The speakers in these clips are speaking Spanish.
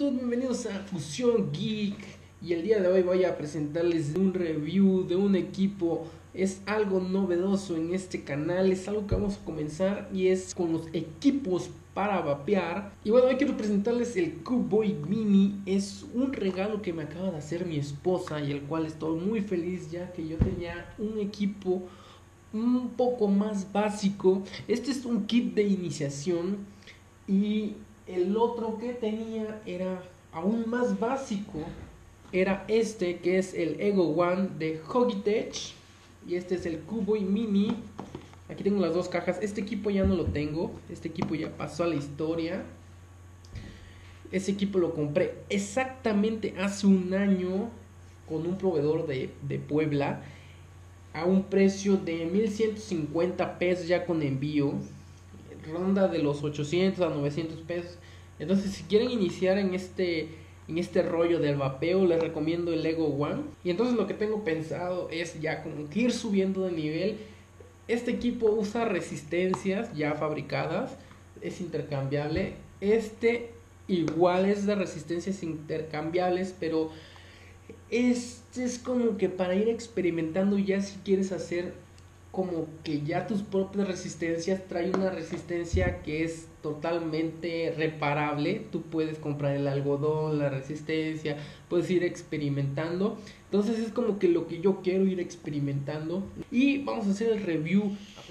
todos bienvenidos a Fusión Geek. Y el día de hoy voy a presentarles un review de un equipo. Es algo novedoso en este canal, es algo que vamos a comenzar y es con los equipos para vapear. Y bueno, hoy quiero presentarles el Cubeboy Mini. Es un regalo que me acaba de hacer mi esposa y el cual estoy muy feliz, ya que yo tenía un equipo un poco más básico. Este es un kit de iniciación y el otro que tenía era aún más básico. Era este, que es el Ego One de Hogitech. Y este es el Cubeboy Mini. Aquí tengo las dos cajas. Este equipo ya no lo tengo. Este equipo ya pasó a la historia. Ese equipo lo compré exactamente hace un año con un proveedor de Puebla, a un precio de 1150 pesos ya con envío. Ronda de los 800 a 900 pesos. Entonces, si quieren iniciar en este rollo del vapeo, les recomiendo el Ego One. Y entonces lo que tengo pensado es ya como que ir subiendo de nivel. Este equipo usa resistencias ya fabricadas, es intercambiable. Este igual es de resistencias intercambiables, pero este es como que para ir experimentando. Ya si quieres hacer como que ya tus propias resistencias, trae una resistencia que es totalmente reparable. Tú puedes comprar el algodón, la resistencia, puedes ir experimentando. Entonces es como que lo que yo quiero, ir experimentando. Y vamos a hacer el review.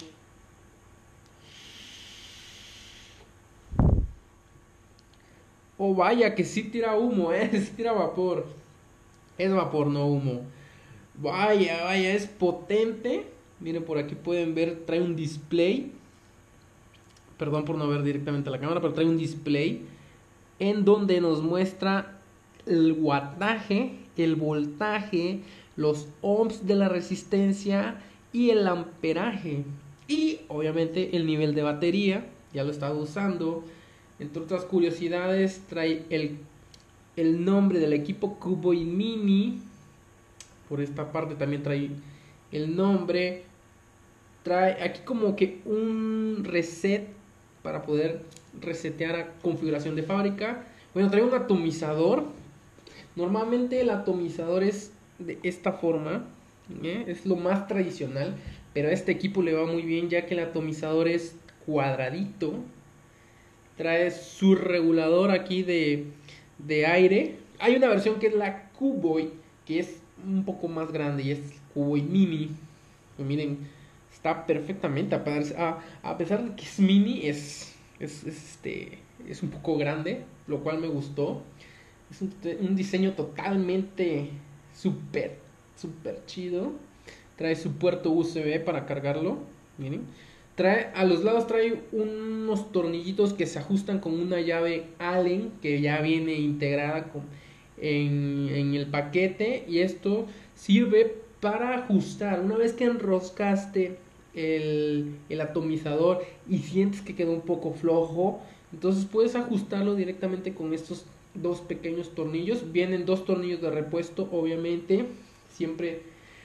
Oh, vaya que sí tira humo, sí tira vapor. Es vapor, no humo. Vaya, es potente. Miren, por aquí pueden ver, trae un display. Perdón por no ver directamente a la cámara, pero trae un display en donde nos muestra el wattaje, el voltaje, los ohms de la resistencia y el amperaje. Y obviamente el nivel de batería, ya lo he estado usando. Entre otras curiosidades, trae el nombre del equipo Cubeboy Mini. Por esta parte también trae el nombre. Trae aquí como que un reset para poder resetear a configuración de fábrica. Bueno, trae un atomizador. Normalmente el atomizador es de esta forma, es lo más tradicional, pero a este equipo le va muy bien ya que el atomizador es cuadradito. Trae su regulador aquí de aire. Hay una versión que es la Cubeboy, que es un poco más grande y es Cubeboy Mini. Pues miren, está perfectamente. A pesar de que es mini, es un poco grande, lo cual me gustó. Es un diseño totalmente súper chido. Trae su puerto USB para cargarlo. Miren. A los lados trae unos tornillitos que se ajustan con una llave Allen que ya viene integrada en el paquete. Y esto sirve para ajustar. Una vez que enroscaste el atomizador y sientes que quedó un poco flojo, entonces puedes ajustarlo directamente con estos dos pequeños tornillos. Vienen dos tornillos de repuesto, obviamente. Siempre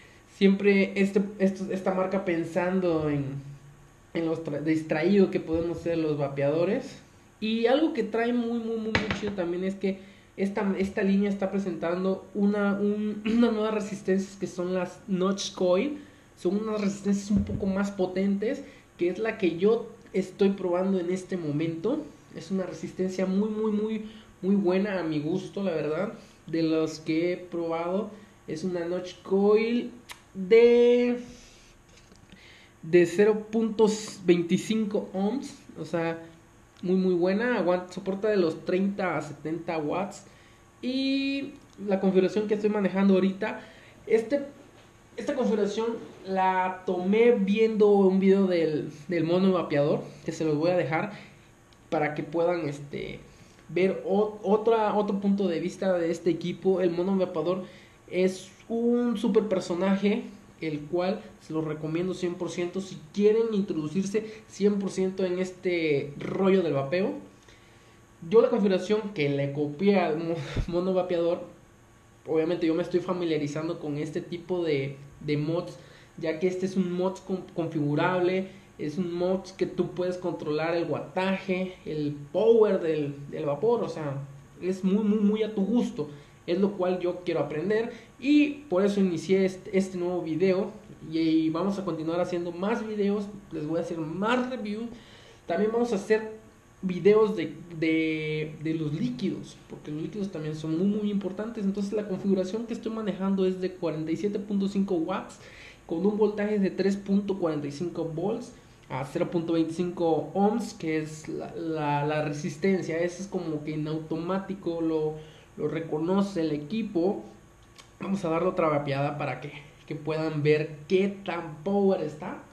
esta marca pensando en los distraídos que podemos ser los vapeadores. Y algo que trae muy chido también es que esta línea está presentando una nueva resistencia, que son las Notch Coil. Son unas resistencias un poco más potentes, que es la que yo estoy probando en este momento. Es una resistencia muy buena a mi gusto, la verdad. De los que he probado, es una Notch Coil de 0.25 ohms, o sea, muy buena. Soporta de los 30 a 70 watts. Y la configuración que estoy manejando ahorita, esta configuración la tomé viendo un video del mono vapeador, que se los voy a dejar para que puedan ver otro punto de vista de este equipo. El mono vapeador es un super personaje, el cual se los recomiendo 100% si quieren introducirse 100% en este rollo del vapeo. Yo la configuración que le copié al mono vapeador, obviamente yo me estoy familiarizando con este tipo de mods, ya que este es un mod configurable, es un mod que tú puedes controlar el wattaje, el power del vapor, o sea, es muy a tu gusto, es lo cual yo quiero aprender y por eso inicié este nuevo video y vamos a continuar haciendo más videos, les voy a hacer más reviews, también vamos a hacer videos de los líquidos, porque los líquidos también son muy importantes. Entonces la configuración que estoy manejando es de 47.5 watts con un voltaje de 3.45 volts a 0.25 ohms, que es la resistencia. Eso es como que en automático lo reconoce el equipo. Vamos a darle otra vapeada para que puedan ver qué tan power está.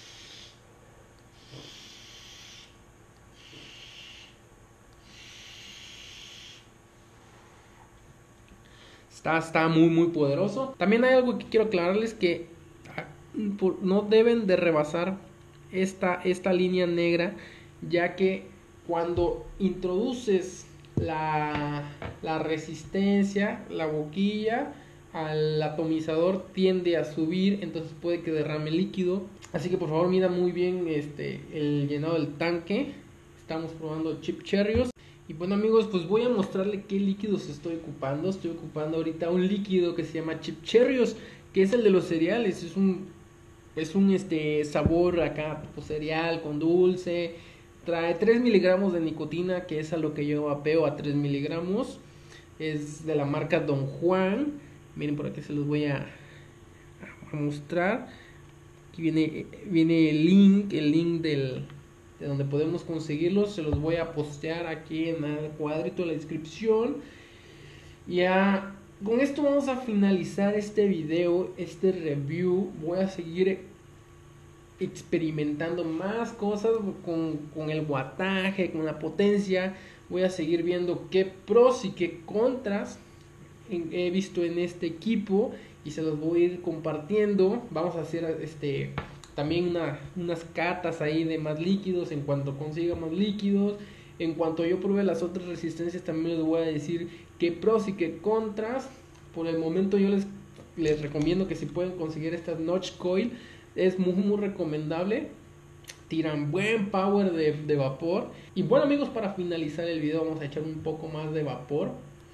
Está muy poderoso. También hay algo que quiero aclararles, que no deben de rebasar esta línea negra, ya que cuando introduces la resistencia, la boquilla al atomizador tiende a subir, entonces puede que derrame líquido. Así que por favor mida muy bien el llenado del tanque. Estamos probando Chip Cherryos. Y bueno amigos, pues voy a mostrarle qué líquidos estoy ocupando. Estoy ocupando ahorita un líquido que se llama Chip Cherryos, que es el de los cereales. Es un sabor acá tipo cereal con dulce. Trae 3 miligramos de nicotina, que es a lo que yo vapeo, a 3 miligramos. Es de la marca Don Juan. Miren, por aquí se los voy a mostrar. Aquí viene el link de donde podemos conseguirlos. Se los voy a postear aquí en el cuadrito de la descripción. Ya con esto vamos a finalizar este video, este review. Voy a seguir experimentando más cosas con el wattaje, con la potencia. Voy a seguir viendo qué pros y qué contras he visto en este equipo y se los voy a ir compartiendo. Vamos a hacer también unas catas ahí de más líquidos en cuanto consiga más líquidos. En cuanto yo pruebe las otras resistencias también les voy a decir qué pros y qué contras. Por el momento yo les recomiendo que si pueden conseguir estas Notch Coil, es muy recomendable. Tiran buen power de vapor. Y bueno amigos, para finalizar el video vamos a echar un poco más de vapor.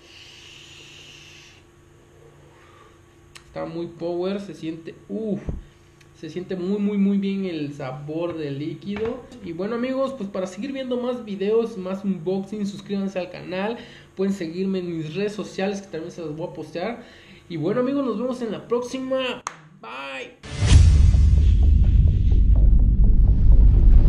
Está muy power, se siente muy bien el sabor del líquido. Y bueno amigos, pues para seguir viendo más videos, más unboxing, suscríbanse al canal. Pueden seguirme en mis redes sociales, que también se las voy a postear. Y bueno amigos, nos vemos en la próxima.